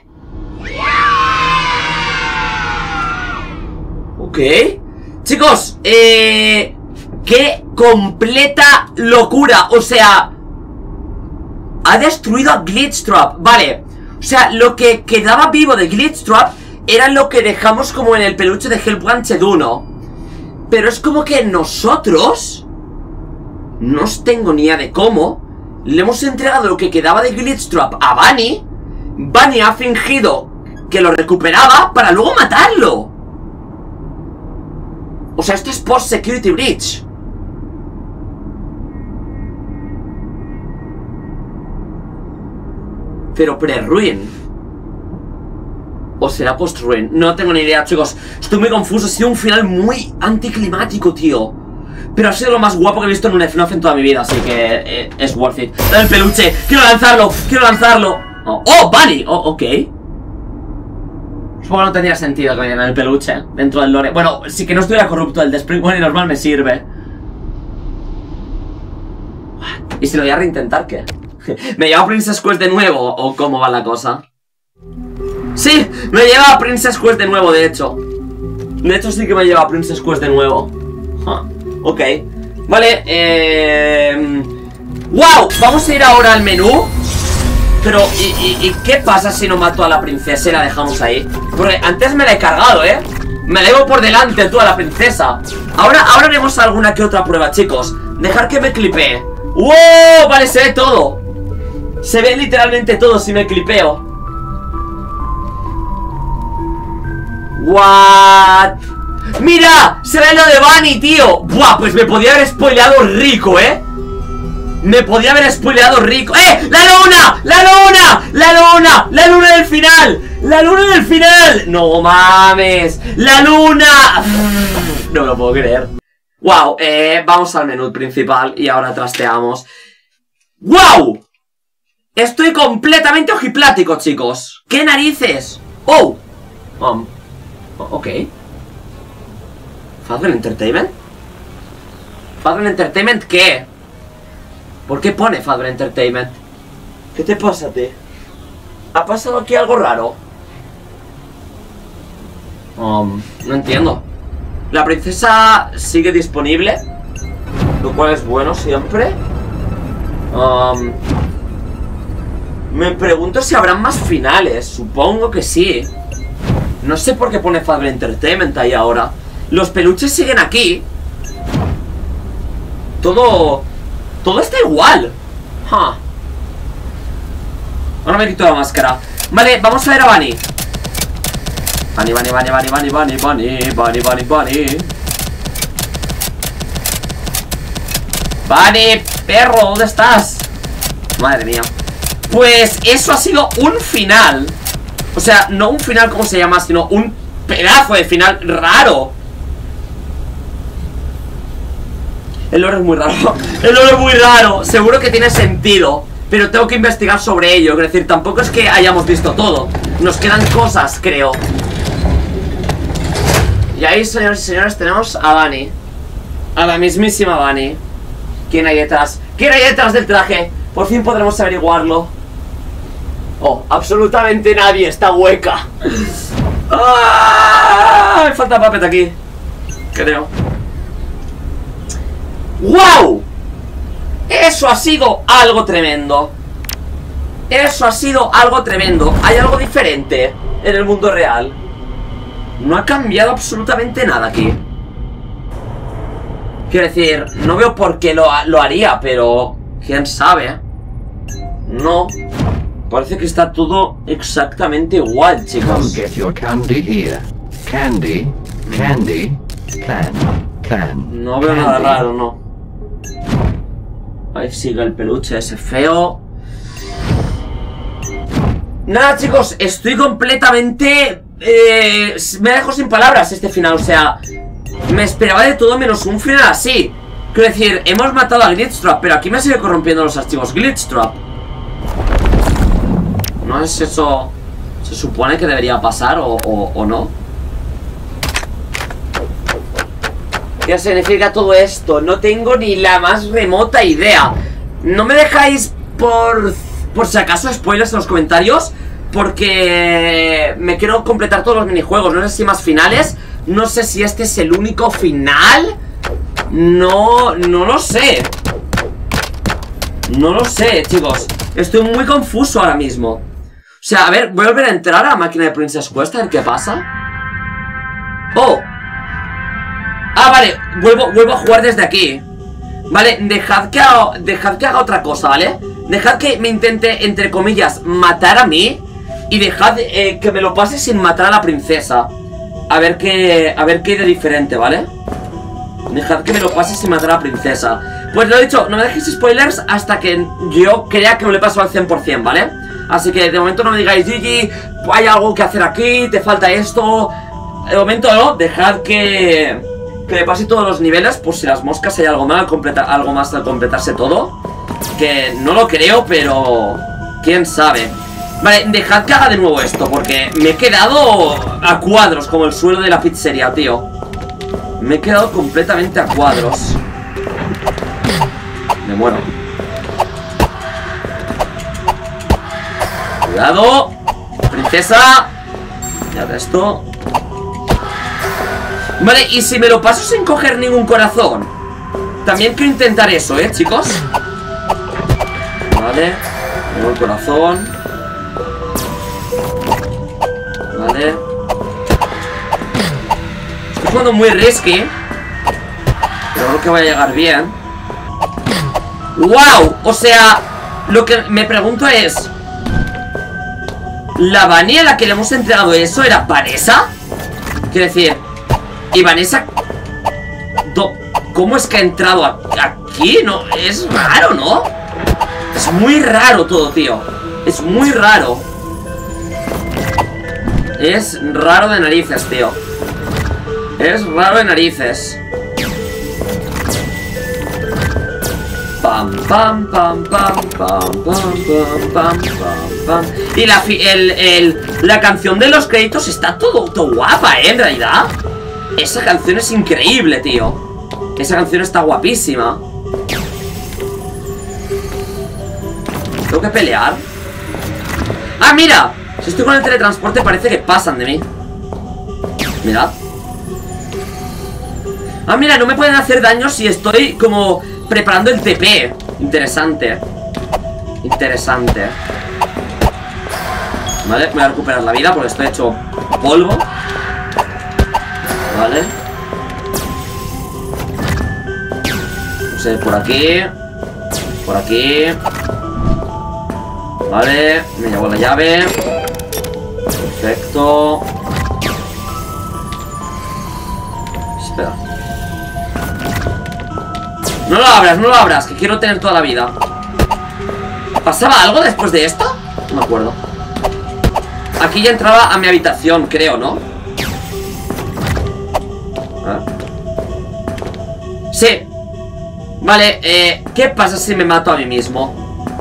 Ok. Chicos, eh... ¡qué completa locura! O sea... ha destruido a Glitchtrap. Vale. O sea, lo que quedaba vivo de Glitchtrap era lo que dejamos como en el peluche de Hellblanched uno. Pero es como que nosotros... no os tengo ni idea de cómo... le hemos entregado lo que quedaba de Glitchtrap a Bunny. Bunny ha fingido que lo recuperaba para luego matarlo. O sea, esto es post-security breach. Pero pre-ruin. ¿O será post-ruin? No tengo ni idea, chicos. Estoy muy confuso. Ha sido un final muy anticlimático, tío. Pero ha sido lo más guapo que he visto en un F NAF en toda mi vida. Así que eh, es worth it. Dale el peluche. Quiero lanzarlo. Quiero lanzarlo. Oh, oh, Bunny. Oh, ok. Supongo que no tendría sentido que me dieran el peluche dentro del lore. Bueno, si que no estuviera corrupto, el de Spring Bunny normal me sirve. ¿Y si lo voy a reintentar, qué? ¿Me lleva a Princess Quest de nuevo? ¿O cómo va la cosa? Sí, me lleva a Princess Quest de nuevo, de hecho. De hecho sí que me lleva a Princess Quest de nuevo. Huh. Ok. Vale, eh... ¡wow! Vamos a ir ahora al menú. Pero, ¿y, y, ¿y qué pasa si no mato a la princesa y la dejamos ahí? Porque antes me la he cargado, ¿eh? Me la llevo por delante tú a la princesa. Ahora, ahora haremos alguna que otra prueba, chicos. Dejar que me clipee. ¡Wow! Vale, se ve todo. Se ve literalmente todo si me clipeo. ¿What? ¡Mira! Se ve lo de Bunny, tío. Buah, pues me podía haber spoileado rico, ¿eh? Me podía haber spoileado rico. ¡Eh! ¡La luna! ¡La luna! ¡La luna! ¡La luna del final! ¡La luna del final! ¡No mames! ¡La luna! No me lo puedo creer. Wow, eh, vamos al menú principal y ahora trasteamos. ¡Wow! Estoy completamente ojiplático, chicos. ¿Qué narices? ¡Oh! Um, ok. ¿Fazbear Entertainment? ¿Fazbear Entertainment qué? ¿Por qué pone Fazbear Entertainment? ¿Qué te pasa a ti? ¿Ha pasado aquí algo raro? Um, no entiendo. La princesa sigue disponible, lo cual es bueno siempre. Um, me pregunto si habrán más finales. Supongo que sí. No sé por qué pone Fazbear Entertainment ahí ahora. Los peluches siguen aquí. Todo... todo está igual. Huh. Ahora me quito la máscara. Vale, vamos a ver a Bunny. Bunny, Bunny, Bunny, Bunny, Bunny, Bunny, Bunny, Bunny, Bunny, Bunny. Bunny, perro, ¿dónde estás? Madre mía. Pues eso ha sido un final. O sea, no un final como se llama, sino un pedazo de final raro. El lore es muy raro. El lore es muy raro. Seguro que tiene sentido, pero tengo que investigar sobre ello. Es decir, tampoco es que hayamos visto todo. Nos quedan cosas, creo. Y ahí, señores y señores, tenemos a Bunny. A la mismísima Bunny. ¿Quién hay detrás? ¿Quién hay detrás del traje? Por fin podremos averiguarlo. Oh, absolutamente nadie. Está hueca. ¡Ah! Me falta Puppet aquí, creo. ¡Wow! Eso ha sido algo tremendo. Eso ha sido algo tremendo. Hay algo diferente en el mundo real. No ha cambiado absolutamente nada aquí. Quiero decir, no veo por qué lo, lo haría, pero quién sabe. No. Parece que está todo exactamente igual, chicos. Get your candy here. Candy, candy, can, can. No veo nada raro, no. Ahí sigue el peluche ese feo. Nada, chicos, estoy completamente... Eh, me dejo sin palabras este final, o sea... Me esperaba de todo menos un final así. Quiero decir, hemos matado a Glitchtrap, pero aquí me sigue corrompiendo los archivos Glitchtrap. ¿No es eso? ¿Se supone que debería pasar o, o, o no? ¿Qué significa todo esto? No tengo ni la más remota idea. No me dejáis por... Por si acaso spoilers en los comentarios, porque me quiero completar todos los minijuegos. No sé si más finales. No sé si este es el único final. No, no lo sé. No lo sé, chicos. Estoy muy confuso ahora mismo. O sea, a ver, voy a volver a entrar a la máquina de Princess Quest, a ver qué pasa. Oh. Ah, vale, vuelvo, vuelvo a jugar desde aquí. Vale, dejad que haga, dejad que haga otra cosa, ¿vale? Dejad que me intente, entre comillas, matar a mí. Y dejad eh, que me lo pase sin matar a la princesa. A ver qué, a ver qué hay de diferente, ¿vale? Dejad que me lo pase sin matar a la princesa. Pues lo he dicho, no me dejéis spoilers hasta que yo crea que me lo he pasado al cien por cien, ¿vale? Así que de momento no me digáis, Gigi, hay algo que hacer aquí, te falta esto. De momento no, dejad que... Que me pase todos los niveles, por si las moscas hay algo más al completar, algo más al completarse todo. Que no lo creo, pero... quién sabe. Vale, dejad que haga de nuevo esto, porque me he quedado a cuadros, como el suelo de la pizzería, tío. Me he quedado completamente a cuadros. Me muero. Cuidado, princesa. Ya esto. Vale, y si me lo paso sin coger ningún corazón. También quiero intentar eso, ¿eh, chicos? Vale, tengo el corazón. Vale. Estoy jugando muy risky, pero creo que voy a llegar bien. ¡Wow! O sea, lo que me pregunto es... ¿La Bunny a la que le hemos entregado eso era Vanessa? Quiero decir... ¿Y Vanessa? ¿Cómo es que ha entrado aquí? No, es raro, ¿no? Es muy raro todo, tío. Es muy raro. Es raro de narices, tío. Es raro de narices. Pam, pam, pam, pam, pam, pam, pam, pam, pam, pam. Y la, el, el, la canción de los créditos está todo, todo guapa, ¿eh? En realidad. Esa canción es increíble, tío. Esa canción está guapísima. ¿Tengo que pelear? ¡Ah, mira! Si estoy con el teletransporte parece que pasan de mí. Mirad. Ah, mira, no me pueden hacer daño si estoy como preparando el T P. Interesante. Interesante. Vale, voy a recuperar la vida porque estoy hecho polvo. Vale. No sé, por aquí. Por aquí. Vale, me llevo la llave. Perfecto. Espera. No lo abras, no lo abras, que quiero tener toda la vida. ¿Pasaba algo después de esto? No me acuerdo. Aquí ya entraba a mi habitación, creo, ¿no? Sí. Vale, eh, ¿qué pasa si me mato a mí mismo?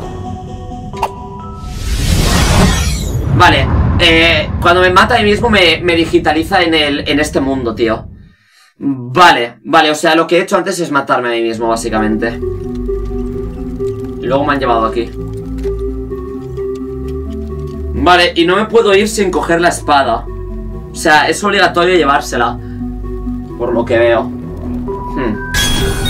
Vale, eh, cuando me mata a mí mismo me, me digitaliza en, el, en este mundo, tío. Vale, vale, o sea, lo que he hecho antes es matarme a mí mismo, básicamente. Y luego me han llevado aquí. Vale, y no me puedo ir sin coger la espada. O sea, es obligatorio llevársela, por lo que veo. Hmm.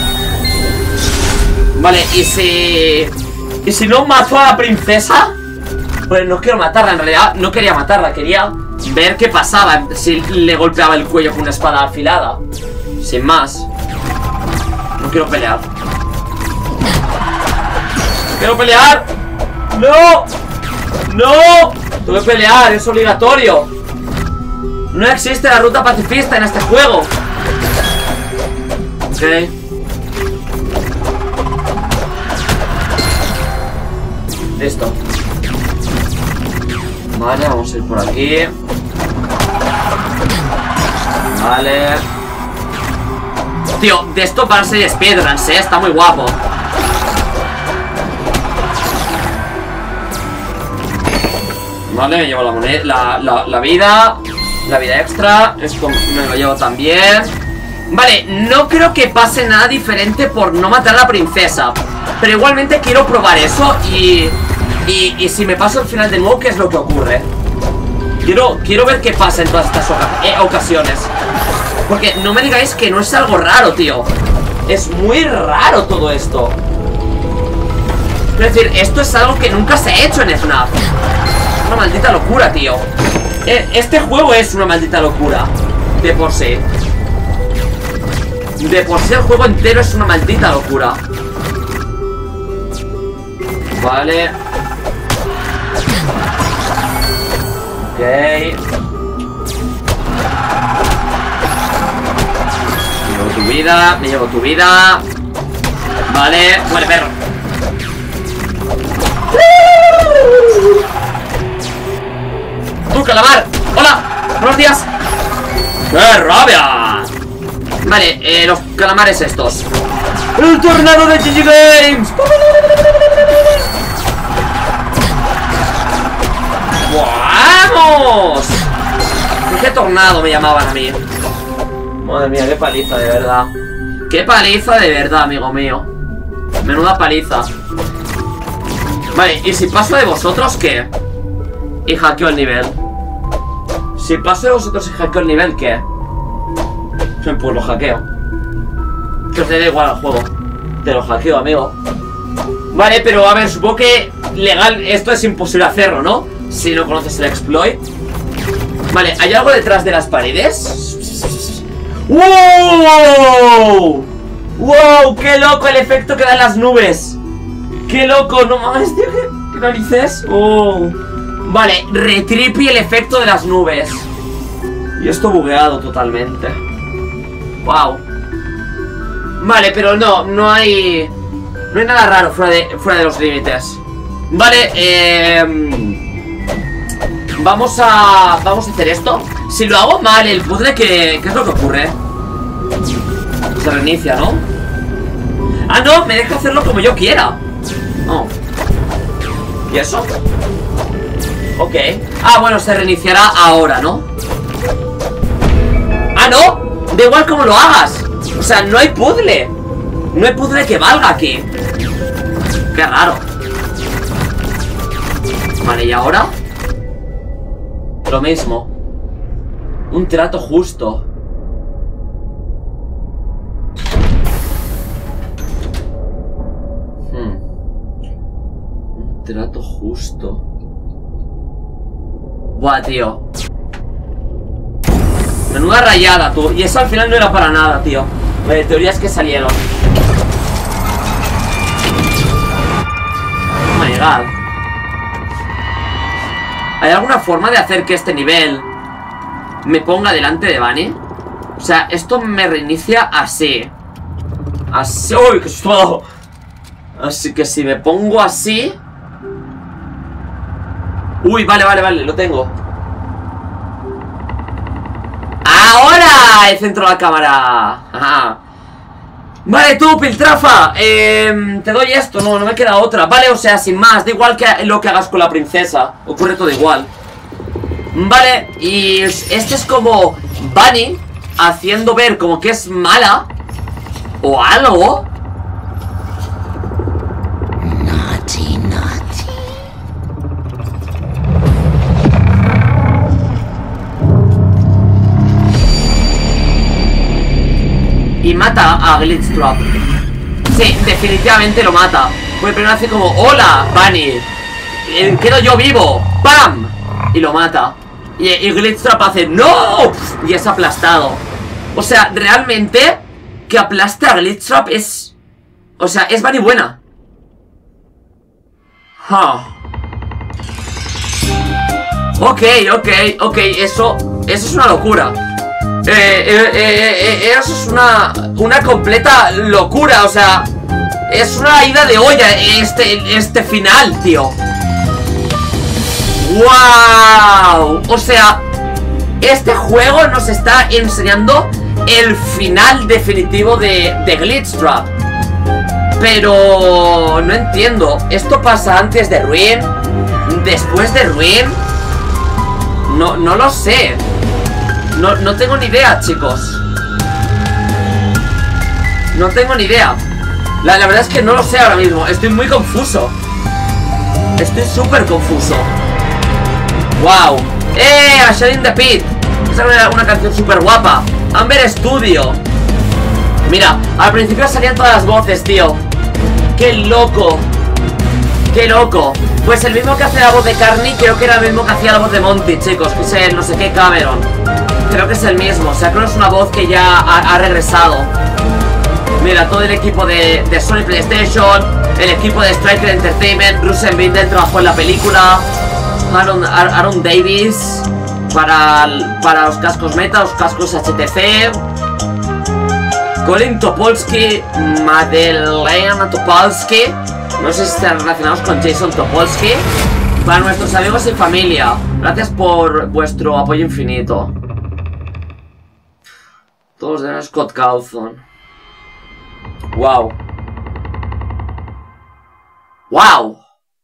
Vale, y si... ¿Y si no mato a la princesa? Pues no quiero matarla, en realidad no quería matarla. Quería ver qué pasaba si le golpeaba el cuello con una espada afilada. Sin más. No quiero pelear. ¡No quiero pelear! ¡No! ¡No! Tengo que pelear, es obligatorio. No existe la ruta pacifista en este juego. Ok. Listo. Vale, vamos a ir por aquí. Vale. Tío, de esto para ser speedruns, ¿eh? Está muy guapo. Vale, me llevo la moneda, la, la, la vida. La vida extra. Esto me lo llevo también. Vale, no creo que pase nada diferente por no matar a la princesa. Pero igualmente quiero probar eso y... Y, y si me paso al final de nuevo, ¿qué es lo que ocurre? Quiero, quiero ver qué pasa en todas estas oca eh, ocasiones. Porque no me digáis que no es algo raro, tío. Es muy raro todo esto. Es decir, esto es algo que nunca se ha hecho en F NAF. Una maldita locura, tío. Este juego es una maldita locura. De por sí. De por sí el juego entero es una maldita locura. Vale. Ok. Me llevo tu vida, me llevo tu vida. Vale, muere perro. ¡Tú, calamar! ¡Hola! ¡Buenos días! ¡Qué rabia! Vale, eh, los calamares estos. ¡El tornado de G G Games! ¡Vamos! ¿Qué tornado me llamaban a mí? Madre mía, qué paliza, de verdad. Qué paliza, de verdad, amigo mío. Menuda paliza. Vale, ¿y si paso de vosotros qué? Y hackeo el nivel. Si paso de vosotros y hackeo el nivel, ¿qué? Pues lo hackeo. Que os dé igual al juego. Te lo hackeo, amigo. Vale, pero a ver, supongo que legal esto es imposible hacerlo, ¿no? Si no conoces el exploit. Vale, ¿hay algo detrás de las paredes? ¡Wow! ¡Wow! ¡Qué loco el efecto que dan las nubes! ¡Qué loco! No mames, tío, ¿qué, qué narices? ¡Oh! Vale, retripi el efecto de las nubes. Y esto bugueado totalmente. ¡Wow! Vale, pero no, no hay... No hay nada raro fuera de, fuera de los límites. Vale, eh... Vamos a... Vamos a hacer esto. Si lo hago mal, el puzzle, ¿qué, qué es lo que ocurre? Se reinicia, ¿no? Ah, no, me deja hacerlo como yo quiera. No. ¿Y eso? Ok. Ah, bueno, se reiniciará ahora, ¿no? Ah, no. Da igual como lo hagas. O sea, no hay puzzle. No hay puzzle que valga aquí. Qué raro. Vale, ¿y ahora? Lo mismo. Un trato justo. Hmm. Un trato justo. Buah, tío. Menuda rayada, tú. Y eso al final no era para nada, tío. Vale, teorías que salieron. Oh my god. ¿Hay alguna forma de hacer que este nivel me ponga delante de Bunny? O sea, esto me reinicia así. Así. ¡Uy, qué susto! Así que si me pongo así... Uy, vale, vale, vale, lo tengo. ¡Ahora! El centro de la cámara. Ajá. Vale, tú, piltrafa, eh, te doy esto, no, no me queda otra. Vale, o sea, sin más, da igual que lo que hagas con la princesa. Ocurre todo igual. Vale, y este es como Bunny haciendo ver como que es mala o algo. Naughty, naughty. Y mata a Glitchtrap. Sí, definitivamente lo mata. Porque primero hace como, hola, Bunny. eh, quedo yo vivo. ¡Pam! Y lo mata. Y, y Glitchtrap hace ¡no! Y es aplastado. O sea, realmente que aplasta a Glitchtrap es... O sea, es Bunny buena. Huh. Ok, ok, ok. Eso, eso es una locura. Eh, eh, eh, eh, eso es una, una completa locura, o sea, es una ida de olla este, este final, tío. ¡Wow! O sea, este juego nos está enseñando el final definitivo de, de Glitchtrap. Pero no entiendo, ¿esto pasa antes de Ruin? ¿Después de Ruin? No, no lo sé. No, no tengo ni idea, chicos. No tengo ni idea. La, la verdad es que no lo sé ahora mismo. Estoy muy confuso. Estoy súper confuso. ¡Wow! ¡Eh! A Shut in the Pit. Esa era una canción súper guapa. Amber Studio. Mira, al principio salían todas las voces, tío. ¡Qué loco! ¡Qué loco! Pues el mismo que hace la voz de Carney, creo que era el mismo que hacía la voz de Monty, chicos. Que es el no sé qué Cameron. Creo que es el mismo, o sea, creo que es una voz que ya ha, ha regresado. Mira, todo el equipo de, de Sony PlayStation, el equipo de Striker Entertainment, Russell Bindel trabajó en la película, Aaron, Aaron Davis para, para los cascos Meta, los cascos H T C, Colin Topolsky, Madeleine Topolsky, no sé si están relacionados con Jason Topolsky, para nuestros amigos y familia. Gracias por vuestro apoyo infinito. Todos de Scott Cawthon. Wow. Wow.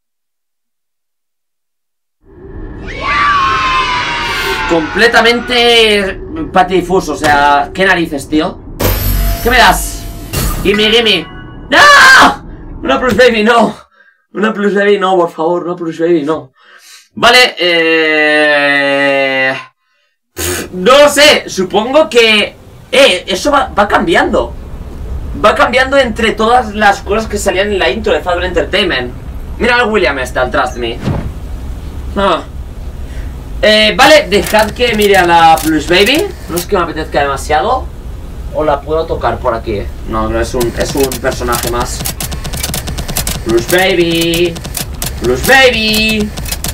Completamente patidifuso, o sea, ¿qué narices, tío? ¿Qué me das? Gimme, gimme. ¡No! Una Plus Baby, no. Una Plus Baby, no, por favor, una Plus Baby, no. Vale, eh... no lo sé, supongo que... Eh, eso va, va cambiando. Va cambiando entre todas las cosas que salían en la intro de Fable Entertainment. Mira al William está, el Trust Me. Ah. Eh, vale, dejad que mire a la Plus Baby. No es que me apetezca demasiado. O la puedo tocar por aquí. No, no, es un, es un personaje más. Plus Baby. Plus Baby.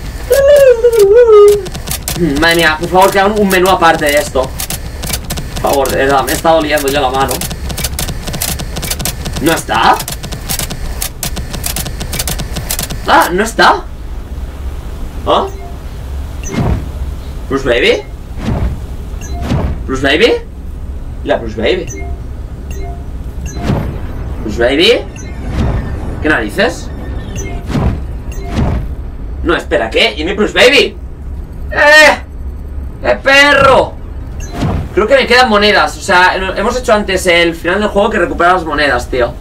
Madre mía, por favor, que hagan un menú aparte de esto. Por favor, de verdad, me está doliendo ya la mano. ¿No está? Ah, ¿no está? ¿Ah? ¿Plus Baby? ¿Plus Baby? La Plus Baby. ¿Plus Baby? ¿Qué narices? No, espera, ¿qué? ¿Y mi Plus Baby? ¡Eh! ¡Eh, perro! Creo que me quedan monedas. O sea, hemos hecho antes el final del juego que recupera las monedas, tío.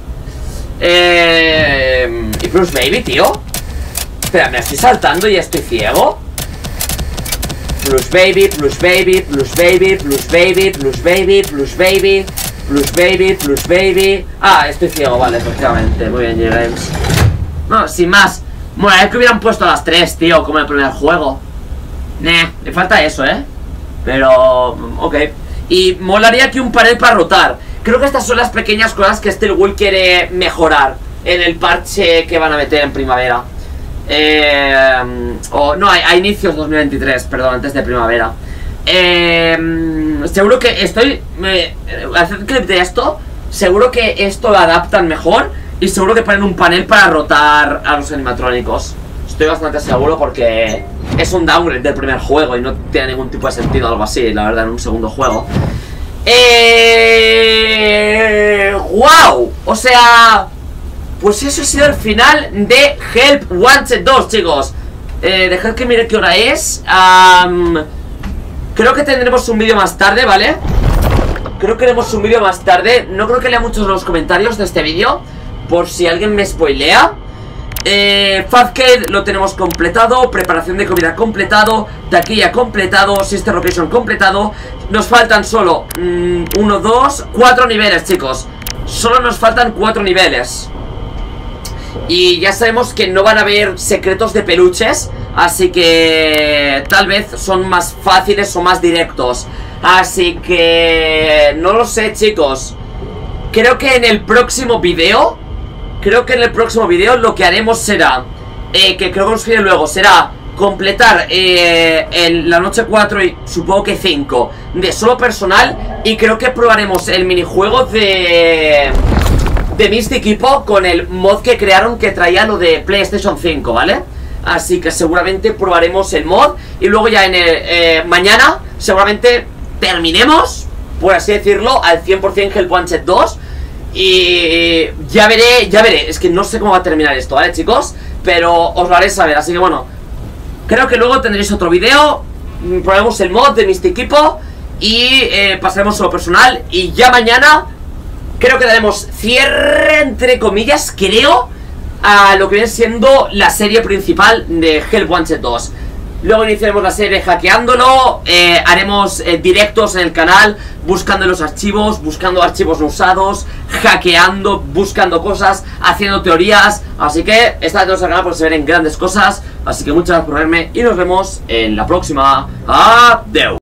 Eh... ¿Y Plus Baby, tío? Espera, ¿me estoy saltando y estoy ciego? Plus Baby, Plus Baby, Plus Baby, Plus Baby, Plus Baby, Plus Baby, Plus Baby, Plus Baby. Ah, estoy ciego, vale, efectivamente. Muy bien, J-Games. No, sin más. Bueno, es que hubieran puesto las tres, tío, como en el primer juego. Nah, le falta eso, ¿eh? Pero, ok. Y molaría aquí un panel para rotar. Creo que estas son las pequeñas cosas que Steel Wool quiere mejorar en el parche que van a meter en primavera. Eh, o no, a, a inicios dos mil veintitrés, perdón, antes de primavera. Eh, seguro que estoy... Me, hacer clip de esto. Seguro que esto lo adaptan mejor. Y seguro que ponen un panel para rotar a los animatrónicos. Estoy bastante seguro porque es un downgrade del primer juego y no tiene ningún tipo de sentido algo así, la verdad, en un segundo juego. Eh... ¡Wow! O sea... Pues eso ha sido el final de Help Wanted dos, chicos. Eh, dejad que mire qué hora es. um, Creo que tendremos un vídeo más tarde, ¿vale? Creo que haremos un vídeo más tarde. No creo que lea muchos de los comentarios de este vídeo, por si alguien me spoilea. Eh, Fazcade lo tenemos completado. Preparación de comida completado. Taquilla completado. Sister Location completado. Nos faltan solo mmm, uno, dos, cuatro niveles, chicos. Solo nos faltan cuatro niveles. Y ya sabemos que no van a haber secretos de peluches, así que tal vez son más fáciles o más directos. Así que no lo sé, chicos. Creo que en el próximo video Creo que en el próximo video lo que haremos será eh, que creo que os diré luego, será completar eh, el, la noche cuatro y supongo que cinco de solo personal. Y creo que probaremos el minijuego de De Mystic Epo con el mod que crearon, que traía lo de PlayStation cinco, ¿vale? Así que seguramente probaremos el mod. Y luego ya en el, eh, mañana seguramente terminemos, por así decirlo, al cien por cien Help Wanted dos. Y ya veré, ya veré. Es que no sé cómo va a terminar esto, ¿vale, chicos? Pero os lo haré saber, así que bueno, creo que luego tendréis otro video. Probaremos el mod de Mystic Epo y eh, pasaremos solo personal. Y ya mañana creo que daremos cierre, entre comillas, creo, a lo que viene siendo la serie principal de Help Wanted dos. Luego iniciaremos la serie hackeándolo, eh, haremos eh, directos en el canal, buscando los archivos, buscando archivos no usados, hackeando, buscando cosas, haciendo teorías. Así que estad atentos al canal porque se ven grandes cosas. Así que muchas gracias por verme y nos vemos en la próxima. Adiós.